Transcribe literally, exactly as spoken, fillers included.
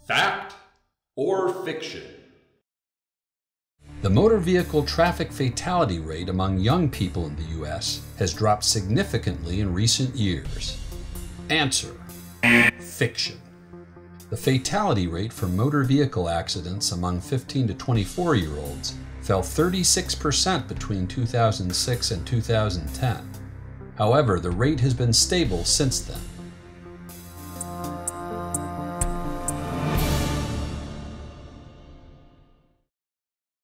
Fact or fiction? The motor vehicle traffic fatality rate among young people in the U S has dropped significantly in recent years. Answer: fiction. The fatality rate for motor vehicle accidents among fifteen to twenty-four year olds fell thirty-six percent between two thousand six and two thousand ten. However, the rate has been stable since then.